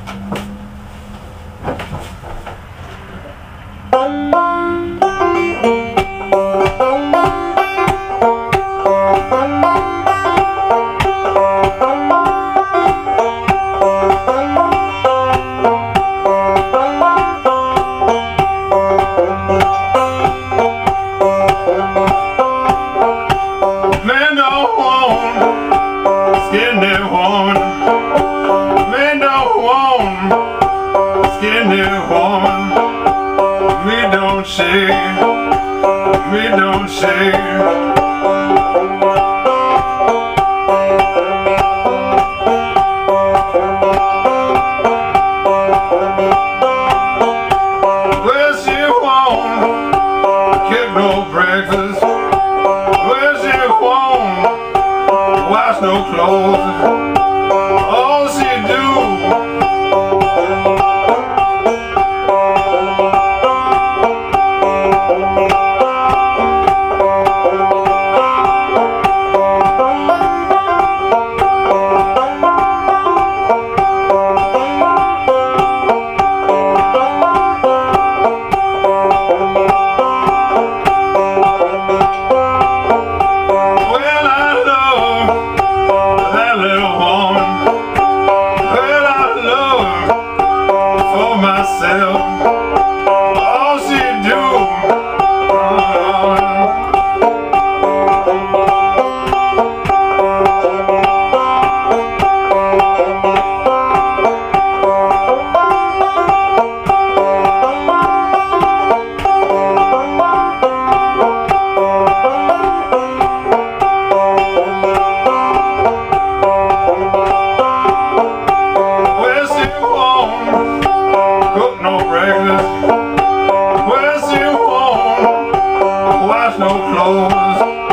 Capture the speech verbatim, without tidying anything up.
Me don't shake, me don't shake. Well, she won't cook no breakfast. Well, she won't wash no clothes. All she do all she do. Well, she won't cook no breakfast. Well, she won't wash no clothes.